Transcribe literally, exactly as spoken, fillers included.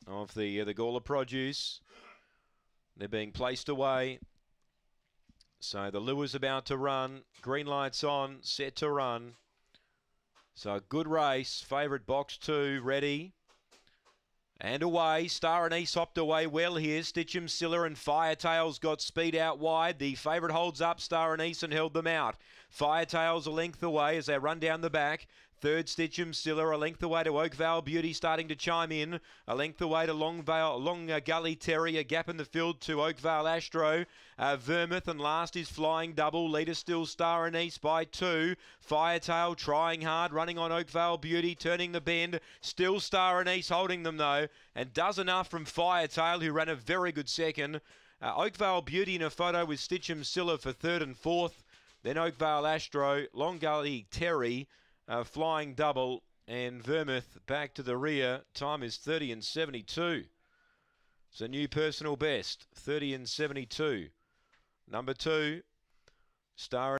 of the, uh, the Gawler produce. They're being placed away. So the lure's about to run. Green light's on, set to run. So good race. Favourite box two, ready. And away, Star Anise hopped away well here. Stitchem Silla and Firetails got speed out wide. The favourite holds up Star Anise and held them out. Firetails a length away as they run down the back. Third, Stitchem Silla, a length away to Oakvale Beauty, starting to chime in. A length away to Longvale, Long uh, Gully Terry, a gap in the field to Oakvale Astro. Uh, Vermouth, and last is Flying Double. Leader still Star Anise by two. Firetail trying hard, running on Oakvale Beauty, turning the bend. Still Star Anise holding them though, and does enough from Firetail, who ran a very good second. Uh, Oakvale Beauty in a photo with Stitchem Silla for third and fourth. Then Oakvale Astro, Long Gully Terry, Uh, Flying Double, and Vermouth back to the rear. Time is thirty and seventy-two. It's a new personal best, thirty and seventy-two. Number two, Star